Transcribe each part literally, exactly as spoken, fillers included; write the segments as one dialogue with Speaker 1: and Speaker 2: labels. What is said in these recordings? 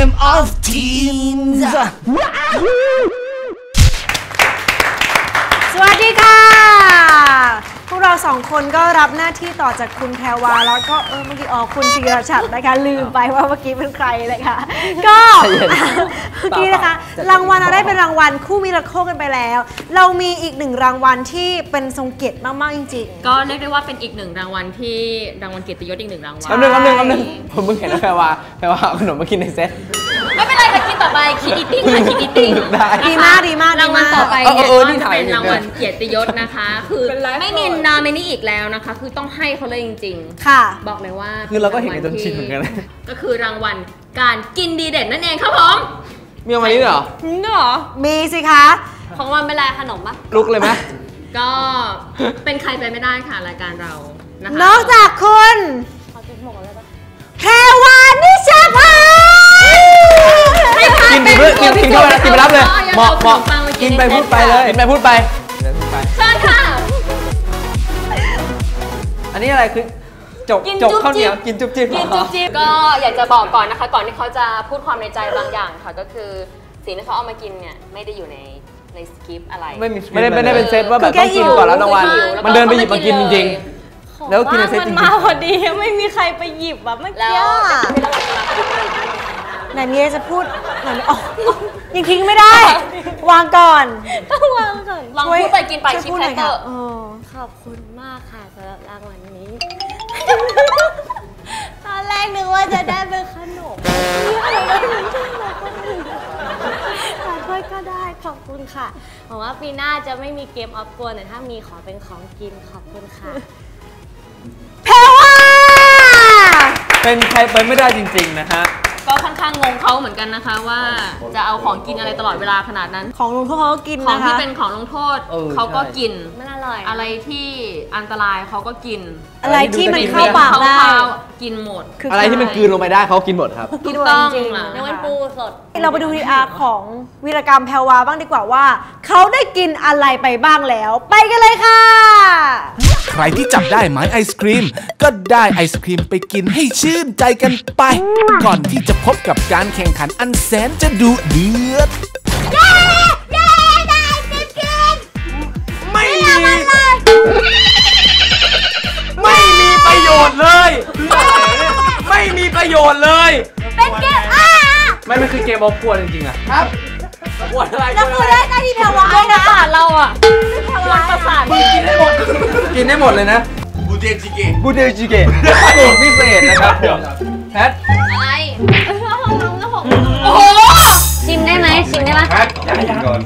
Speaker 1: Game of Teens
Speaker 2: สวัสดีค่ะพวกเราสองคนก็รับหน้าที่ต่อจากคุณแพรวาแล้วก็เออเมื่อกี้อ๋อคุณธีรชัดนะคะลืมไปว่าเมื่อกี้เป็นใครเลยค่ะก็เมื่อกี้นะคะรางวัลเราได้เป็นรางวัลคู่มิราเคิลกันไปแล้วเรามีอีกหนึ่งรางวัลที่เป็นทรงเกียรติมากๆจริงๆ
Speaker 3: ก็เรียกได้ว่าเป็นอีกหนึ่งรางวัลที่รางวัลเกียรติยศอีกหนึ่งรางวัล
Speaker 1: คำหนึ่งคำหนึ่งคำหนึ่งผมเพิ่งเห็นนะแพรวาแพรวาเอาขนมมากินในเซ็ต
Speaker 3: ไม่เป็นไรค่ะคิดต่อไปคิดอีติ้งค่ะคิดอีติ้ง
Speaker 2: ดีมากดีมาก
Speaker 3: รางวัลต่อไปเนี่ยก็จะเป็นรางวัลเกียรติยศนะคะคือไม่มีนอมินีอีกแล้วนะคะคือต้องให้เขาเลยจริงๆ
Speaker 2: ค่ะ
Speaker 3: บอกเลยว่า
Speaker 1: คือเราก็เห็นกันจนชินเหมือนกัน
Speaker 3: ก็คือรางวัลการกินดีเด่นนั่นเองครับผม
Speaker 1: มีรางวัลนี้เหรอ
Speaker 3: มีเหรอ
Speaker 2: มีสิคะ
Speaker 3: ของวันเป็นไรขนมปะ
Speaker 1: ลุกเลยไหม
Speaker 3: ก็เป็นใครไปไม่ได้ค่ะรายการเรานะคะ
Speaker 2: นอกจากคุณแพรวานิชาภา
Speaker 1: กินไปเลยกินกินเข้าไปกินไปรับเลยเหมาะเหมาะกินไปพูดไปเลยกินไปพูดไป
Speaker 3: เชิญค่ะ
Speaker 1: อันนี้อะไรคือจกจกข้าวเหนียวกินจุ๊บจิ๊บ
Speaker 3: กินจุ๊บจิ๊บก็อยากจะบอกก่อนนะคะก่อนที่เขาจะพูดความในใจบางอย่างค่ะก็คือสิ่งที่เขาเอามากินเนี่ยไม่ได้อยู่ในในสคริปต์อะไร
Speaker 1: ไม่มีไม่ได้ไม่ได้เป็นเซตว่าแบบต้องกินก่อนแล้วรางวัลมันเดินไปหยิบมากินจริงๆแล้วกินในเซตจริงๆ
Speaker 3: มาพอดีไม่มีใครไปหยิบแบบเมื่อกี้
Speaker 2: ไหนมีอะไรจะพูดไหนอ๋อยังทิ้งไม่ได้วางก่อน
Speaker 3: ต้องวางก่อนลองพูดไปกินไปชิมแพเตอร์
Speaker 4: ขอบคุณมากค่ะสำหรับรางวัลนี้ตอนแรกนึกว่าจะได้เป็นขนมขอโทษก็ได้ขอบคุณค่ะหวังว่าปีหน้าจะไม่มีเกมออฟกวนแต่ถ้ามีขอเป็นของกินขอบคุณค่ะ
Speaker 2: แพรวา
Speaker 1: เป็นใครไปไม่ได้จริงๆนะฮะ
Speaker 3: ก็ค่อนข้างงงเขาเหมือนกันนะคะว่าจะเอาของกินอะไรตลอดเวลาขนาดนั้น
Speaker 2: ของลงโทษเขาก็กินนะคะ
Speaker 3: ของที่เป็นของลงโทษเขาก็กิน
Speaker 4: มันอร่อย
Speaker 3: อะไรที่อันตรายเขาก็กิน
Speaker 2: อะไรที่มันเข้าปากได้
Speaker 3: กินหมด
Speaker 1: อะไรที่มันกลืนลงไปได้เขากินหมดครับ
Speaker 3: กินต้องจริง
Speaker 4: ในวันปูสด
Speaker 2: เราไปดูวีอาร์ของวีรกรรมแพรวาบ้างดีกว่าว่าเขาได้กินอะไรไปบ้างแล้วไปกันเลยค่ะ
Speaker 5: ใครที่จับได้ไม้ไอศครีมก็ได้ไอศครีมไปกินให้ชื่นใจกันไปก่อนที่จะพบกับการแข่งขันอันแสนจะดุเดือด
Speaker 1: ไม่มีไม่มีประโยชน์เลยไม่มีประโยชน์เลย
Speaker 4: เป็นเกมอ่ะ
Speaker 1: ไม่ไม่คือเกมออฟกวนจริงๆอะครับกวนอะไร
Speaker 2: แล้วคือได้ได้ที่แพรวา
Speaker 3: นะเราอะกวนประสาท
Speaker 1: กินได้หมดกินได้หมดเลยนะบูเดจิเกะบูเดจิเกะสูตรพิเศษนะครับแพท
Speaker 3: อะไร
Speaker 4: โอ้โหชิมได้ไหมชิมได้ไหม
Speaker 1: แพทยังยังก่อน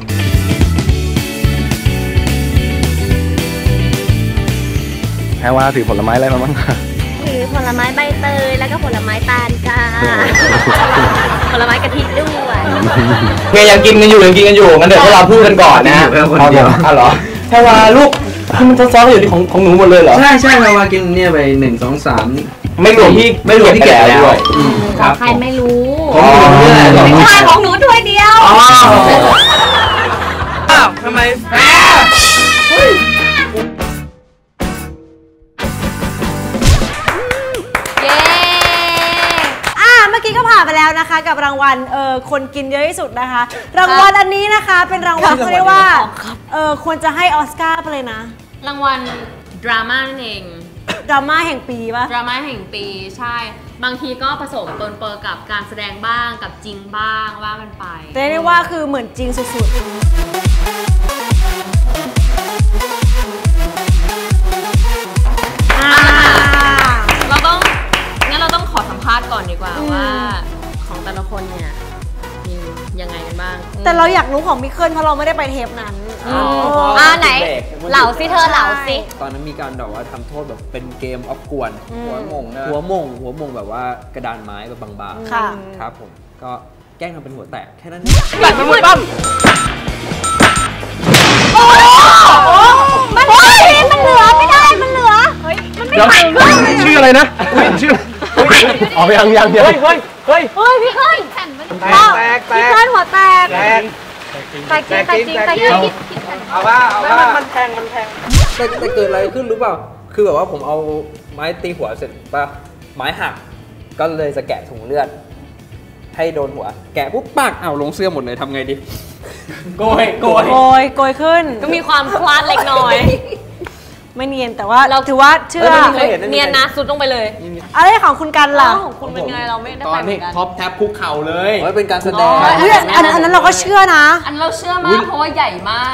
Speaker 1: แพรวาถือผลไม้อะไรมาบ้าง
Speaker 4: ถือผลไม้ใบเตยแล้วก็ผลไม้ตาลจ้าผลไม้กะทิด้วย
Speaker 1: เพื่อยังกินกันอยู่ยังกินกันอยู่งั้นเดี๋ยวพวกเราพูดกันก่อนนะเอาเดี๋ยวอ้าวเหรอแพรวาลูกคือมันซ้อนๆอยู่ที่ของของหนูหมดเลยเหรอ
Speaker 6: ใช่ใช่แพรวากินเนี่ยไปหนึ่งสองสาม
Speaker 1: ไม่รวมที่ไม่รวมที่แก่ด้วย
Speaker 4: ครับใครไม่รู้
Speaker 1: ของหนู
Speaker 4: ไม่ใช่ของหนูถ้วยเดียว
Speaker 1: อ๋ออ้าวทำไมแพ้เฮ้ย
Speaker 2: เมื่อกี้ก็ผ่านไปแล้วนะคะกับรางวัลเออคนกินเยอะที่สุดนะคะรางวัลอันนี้นะคะเป็นรางวัลเขาเรียกว่าเออควรจะให้ออสการ์ไปเลยนะ
Speaker 3: รางวัลดราม่านั่นเอง
Speaker 2: ดราม่าแห่งปีป่ะ
Speaker 3: ดราม่าแห่งปีใช่บางทีก็ผสมปนเปื้อนกับการแสดงบ้างกับจริงบ้างว่ากันไป
Speaker 2: แต่เรียกว่าคือเหมือนจริงสุดๆ
Speaker 3: เราต้องงั้นเราต้องขอสัมภาษณ์ก่อนดีกว่าว่าของแต่ละคนเนี่ยมียังไงกันบ้าง
Speaker 2: แต่เราอยากรู้ของมิเคิลเพราะเราไม่ได้ไปเทปนั้น
Speaker 4: อ่าไหนเหล่าซิเธอเหล่าซิ
Speaker 6: ตอนนั้นมีการแบบว่าทำโทษแบบเป็นเกมออฟกวนหัวมงหัวมงหัวมงแบบว่ากระดานไม้แบบบางๆครับผมก็แกล้งทำเป็นหัวแตกแค่นั้น
Speaker 1: แตกมันหมดปั๊ม
Speaker 4: มันเหลือมันเหลือไม่ได้มันเหลือเฮ้ยมันไม่ไหว
Speaker 1: ชื่ออะไรนะชื่ออ๋อยังยังยังเฮ้ยเฮ้ย
Speaker 4: เฮ้ยเฮ้ยพี่เฮ้ยแผ่นมัน
Speaker 1: แตกแตกแตก
Speaker 4: พี่เฮ้ยหัวแตก
Speaker 1: แตก
Speaker 4: แตกจริงแตกจริงแตกจริง
Speaker 1: เอาว่าเอาว่ามันแทงมันแทง
Speaker 6: แต่แต่เกิดอะไรขึ้นรู้เปล่าคือแบบว่าผมเอาไม้ตีหัวเสร็จป่ะไม้หักก็เลยจะแกะถุงเลือดแพให้โดนหัวแกะปุ๊บปักเอาลงเสื้อหมดเลยทำไงดีโกยโกย
Speaker 2: โกยโกยขึ้น
Speaker 4: ก็มีความพลาดเล็กน้อย
Speaker 2: ไม่เนียนแต่ว่าเราถือว่าเชื่อ
Speaker 4: เนียนนะสุดลงไปเลย
Speaker 2: อะไรของคุณกันล่ะ
Speaker 4: ของคุณเป็นไงเราไม่ได้
Speaker 1: ตอ
Speaker 4: ไป
Speaker 1: น
Speaker 4: เหมื
Speaker 1: นี้
Speaker 4: อนกัน
Speaker 1: ท็อปแท็บคุกเข่าเลย
Speaker 6: เป็นการแสดง
Speaker 2: เฮ้ยอันอันนั้นเราก็เชื่อนะ
Speaker 3: อันเราเชื่อมากเพราะว่าใหญ่มาก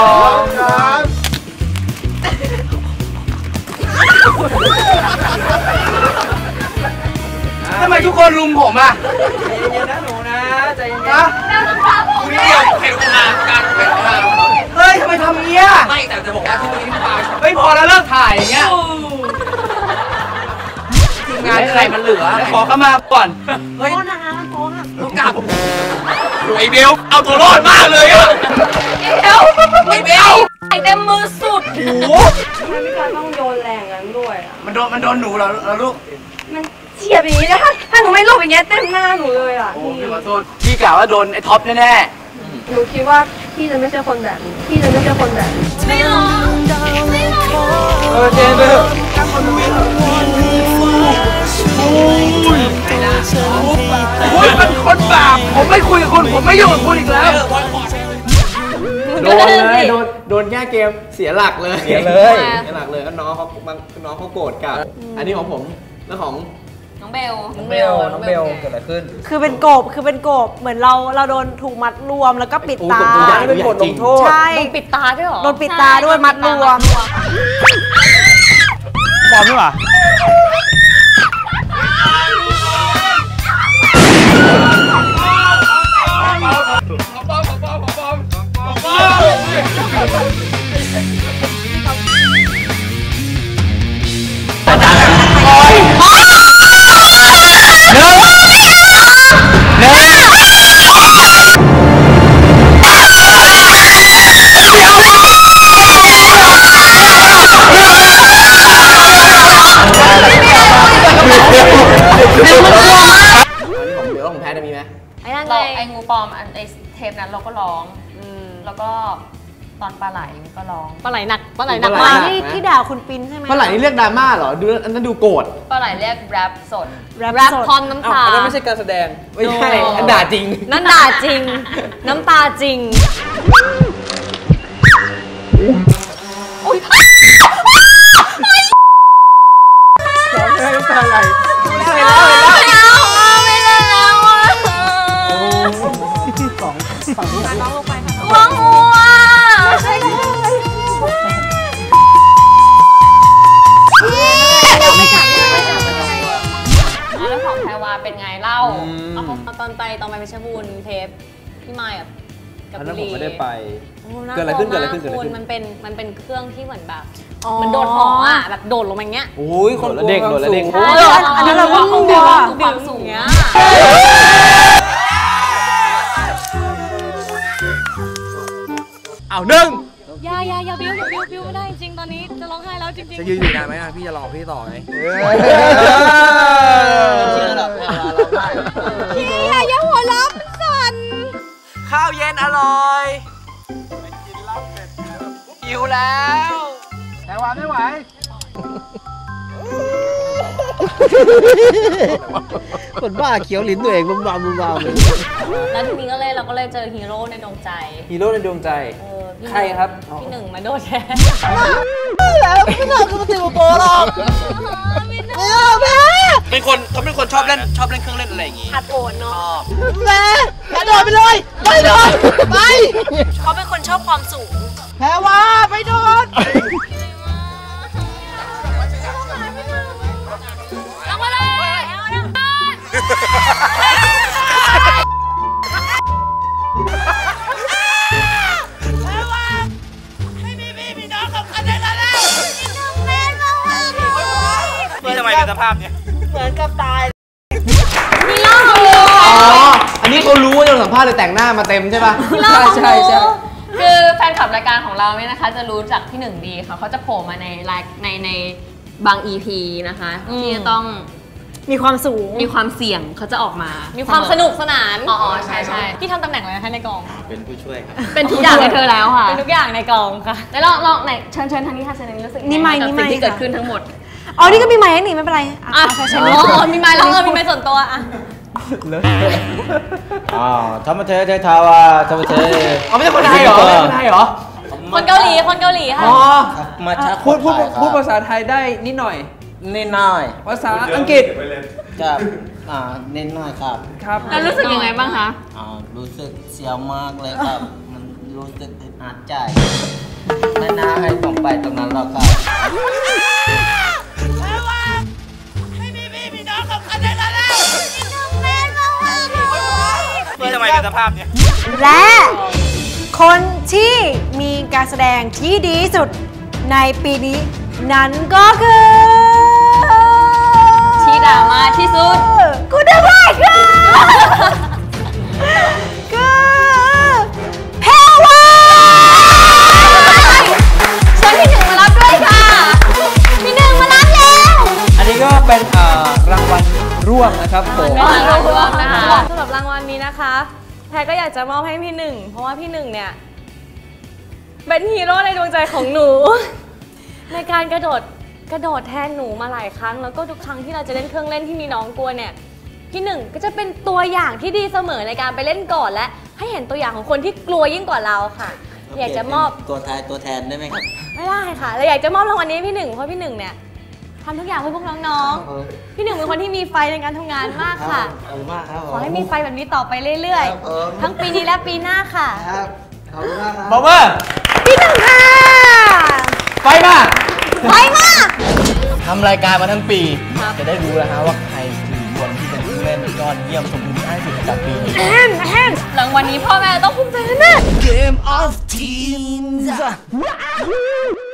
Speaker 1: ทำไมทุกคนรุมผมอ่ะ
Speaker 6: ใจเย็นๆนะหนูนะใจเย็น
Speaker 1: นะคุณเดียวเข็มขนาดการเข็มขนาดเฮ้ยทำไมทำเงี้ยไม่แต่จะบอกว่าที่วันนี้ที่มาเฮ้ยพอแล้วเลิกถ่ายอย่างเงี้ยทีมงานใครมันเหลือขอเข้ามาก่อนเฮ้ยกลับไอเบลเอาตัวรอดมากเลยอ่ะ
Speaker 3: เดี๋ยว
Speaker 1: ไอเบล
Speaker 3: ไอเต็มมือสุด
Speaker 1: โอ้โห
Speaker 7: ไม่การต้องโยนแรงนั้นด้วยอ่ะ
Speaker 1: มันโดนมันโดนหนูเหรอเหรอลูก
Speaker 7: มันเฉียบอย่างนี้นะถ้าถ้าหนูไม่หลบอย่างเงี้ยเต็มหน้าหนูเลยอ่ะ
Speaker 1: โอ้พี่ขอโทษพี่กล่าวว่าโดนไอ้ท็อปแน่
Speaker 7: หนูคิดว่าพี่จะไม่ใช่คนแบบนี้พี่จะไม่ใช่คนแบบนี้
Speaker 3: ไม่หรอไม่หรอ
Speaker 1: ๆเออเจนไปเถอะคุณเป็นคนบาปผมไม่คุยกับคุณผมไม่ยุ่งกับคุณอีกแล้ว
Speaker 6: โดนเลยโดนโดนแก้เกมเสียหลักเลยเสียเลยเสียหลักเลยก็น้องเขาบางน้องเขาโกรธกับอันนี้ของผมแล้วของ
Speaker 3: น้องเบล
Speaker 6: น้องเบลน้องเบลเกิดอะไรขึ้น
Speaker 2: คือเป็นโกบคือเป็นโกบเหมือนเราเราโดนถูกมัดรวมแล้วก็ปิดตา
Speaker 6: อยากให้เป็นบทลงโทษ
Speaker 2: ใช่
Speaker 4: ต้องปิดตาด้วยเหรอ
Speaker 2: โดนปิดตาด้วยมัดรวม
Speaker 1: บอมด้วยป่ะ
Speaker 6: เดี๋ยวของแพทมีไหม
Speaker 4: ไอ้นั่นไง
Speaker 3: เราไองูปลอมอันไอเทปนั้นเราก็ร้องแล้วก็ตอนปลาไหลก็ร้อง
Speaker 4: ปลาไหลหนักปลาไหลหนัก
Speaker 6: ปลาไหล
Speaker 4: มาก
Speaker 2: ที่ที่ด่าคุณปินใช่ไหม
Speaker 6: เมื่อไหร่นี่เรียกดราม่าเหรอดูอันนั้นดูโกรธ
Speaker 3: ปลาไหลเรียกแรปสด
Speaker 2: แรป
Speaker 4: แรป
Speaker 2: สด
Speaker 4: พร้อมน้ำตา
Speaker 6: อันนั้นไม่ใช่การแสดงไม่ใช่อันด่าจริง
Speaker 4: นั่นด่าจริง น้ำตาจริง
Speaker 6: น้ำตาไหล
Speaker 4: ไม่เอาไม่เล่นแล้วอ่ะวังหัว
Speaker 3: แล้วของแพรวาเป็นไงเล่า
Speaker 4: เอาตอนไปตอนไปเพชรบูรณ์เทปพี่มายกับกับ
Speaker 6: อันนั้น
Speaker 4: บุ
Speaker 6: ผม
Speaker 4: รี
Speaker 6: ไม่ได้ไป
Speaker 4: โอ้น่า
Speaker 6: เกิดอะไรขึ้น
Speaker 4: ลัว
Speaker 6: เกิดอะไรขึ้นเกิดอะไร
Speaker 4: มาก
Speaker 6: ขึ้น
Speaker 4: มันเป็นมันเป็นเครื่องที่เหมือนแบบ
Speaker 2: อ๋อ
Speaker 4: มันโดดหออ่ะแบบโดดลงมาอย่างเงี้ย
Speaker 6: โอ้ยคนเด็กโดดแล้วเด็ก
Speaker 2: ใช่ อันนั้นเราก็งง
Speaker 3: ดึ
Speaker 2: อ่ะ
Speaker 3: งความสูง
Speaker 4: เงี้ย
Speaker 1: เอาหนึ่ง
Speaker 4: อย่าอย่าอย่าบิ้วอย่าบิ้วบิ้วไม่ได้จริงๆตอนนี้จะร้องไห้แล้วจริง
Speaker 6: จะยืนอยู่นานไหมอ่ะพี่จะรอพี่ต่อไง
Speaker 1: เชื่อหรอ
Speaker 4: ๆพี่อย่าหัวล้อสั่น
Speaker 1: ข้าวเย็นอร่อยหิวแล้วแต่ว่าไม่ไหว
Speaker 6: คนบ้าเขียวลิ้นตัวเองบุ้มบามบุ้มบามเลย
Speaker 4: แล้วทีนี้ก็เลยเราก็เลยเจอฮีโร่ในดวงใจ
Speaker 6: ฮีโร่ในดวงใจ
Speaker 4: เออพี่
Speaker 6: ใครครับ
Speaker 4: พี่หนึ่งมาโดดแทน
Speaker 1: เป็นคนเขาเป็นคนชอบเล่นชอบเล่นเครื่องเล่นอะไรอย่างงี้
Speaker 2: หัดโอนเนาะ
Speaker 1: กระโดดไปเลยไปโดดไป
Speaker 2: เขาเป็นคนชอบความสูง
Speaker 1: แพรว่าไปโดด
Speaker 3: ลงมาเลย
Speaker 1: นี่ทำไมเป็นสภาพเนี้ย
Speaker 2: เหมือนกับตาย
Speaker 6: อ๋อ อันนี้เขารู้ว่าจะสัมภาษณ์เลยแต่งหน้ามาเต็มใช่ป่ะ ใช่ใช่ใช่
Speaker 3: คือแฟนคลับรายการของเราเนี่ยนะคะ จะรู้จักพี่หนึ่งดีค่ะเขาจะโผล่มาในรายในในบาง อี พี นะคะที่จะต้อง
Speaker 2: มีความสูง
Speaker 3: มีความเสี่ยงเขาจะออกมา
Speaker 4: มีความสนุกสนาน
Speaker 3: อ๋อใช่ใช่
Speaker 4: พี่ทำตำแหน่งอะไรนะคะในกอง
Speaker 6: เป็นผู้ช่วยครับ
Speaker 3: เป็นทุกอย่างให้เธอแล้วค่ะ
Speaker 4: เป็นทุกอย่างในกองค่ะ
Speaker 3: แล้วลองลองไหนเชิญเชิญทางนี้ค่ะเชิญทางนี้รู้สึก
Speaker 2: นี่ไมค์
Speaker 3: กับ
Speaker 2: นี่ไมค์
Speaker 3: สิ่งที่เกิด
Speaker 2: ค่ะ
Speaker 3: ขึ้นทั้งหมด
Speaker 2: อ๋อ นี่ก็มีไมค์ให้หนีไม่เป็นไรอ่ะ
Speaker 3: อ่ะ
Speaker 2: ใช่ใช่
Speaker 4: อ๋อมีไม้แล้วเออมีไม้ส่วนตัวอ่ะ
Speaker 6: เลย
Speaker 1: อ๋อทำมาเทเททาวาทำมาเทอ๋อไม่ใช่คนไทยเหรอไม่ใช่คนไทยเหรอ
Speaker 4: คนเกาหลีคนเกาหลีค่ะ
Speaker 6: อ๋อ
Speaker 1: มาจาก
Speaker 6: พูดพูดพูดภาษาไทยได้นิดหน่อย
Speaker 1: นิดหน่อย
Speaker 6: ภาษาอังกฤษ
Speaker 8: กับอ่าเน้นหน่อยครับ
Speaker 6: ครับ
Speaker 3: แล้วรู้สึกยังไงบ้างคะ
Speaker 8: อ่ารู้สึกเสียวมากเลยครับ มันรู้สึกอึดอัดใจไม่น่าให้ผมไปตรงนั้นหรอกครับ
Speaker 1: นี่ทำไมเป็นสภาพเนี้ย
Speaker 2: และคนที่มีการแสดงที่ดีที่สุดในปีนี้ นั้นก็คือ
Speaker 3: ที่ดราม่าที่สุด
Speaker 2: คุณได้ไหมคือคือแพรวา
Speaker 3: เชิญพี่หนึ่งมารับด้วยค่ะ
Speaker 2: พี่หนึ่งมารับแล้ว
Speaker 6: อันนี้ก็เป็นอ่ารางวัลร่วมนะครับผม
Speaker 3: รางวัลร่วมนะคะ
Speaker 4: สำหรับรางวัลนี้นะคะแพรก็อยากจะมอบให้พี่หนึ่งเพราะว่าพี่หนึ่งเนี่ยเป็นฮีโร่ในดวงใจของหนู ในการกระโดดกระโดดแทนหนูมาหลายครั้งแล้วก็ทุกครั้งที่เราจะเล่นเครื่องเล่นที่มีน้องกลัวเนี่ยพี่หนึ่งก็จะเป็นตัวอย่างที่ดีเสมอในการไปเล่นก่อนและให้เห็นตัวอย่างของคนที่กลัวยิ่งกว่าเราค่ะ อยากจะมอบ
Speaker 8: ตัวทายตัวแทนได้ไหมครับ
Speaker 4: ไม่ได้ค่ะเราอยากจะมอบรางวัลนี้ให้พี่หนึ่งเพราะพี่หนึ่งเนี่ยทำทุกอย่างเพื่อพวกน้องๆพี่หนึ่งเป็นคนที่มีไฟในการทำงานมากค่ะ
Speaker 8: ขอบคุณมากครับ
Speaker 4: ขอให้มีไฟแบบนี้ต่อไปเรื่อย
Speaker 8: ครับผม
Speaker 4: ๆ ทั้งปีนี้และปีหน้าค่ะ
Speaker 8: ครับขอบคุณมากครับ
Speaker 1: บอกว่า
Speaker 2: พี่หนึ่งค่ะ
Speaker 1: ไฟมาก
Speaker 2: ไปมาก
Speaker 1: ทำรายการมาทั้งปี จะได้รู้แล้วฮะว่าใครคือคนที่เป็นผู้เล่นยอดเยี่ยมสมบูรณ์ที่สุดประจำปีนี้
Speaker 3: รางวัลนี้พ่อแม่ต้องภูมิใจแน่ๆ
Speaker 5: Game of Teens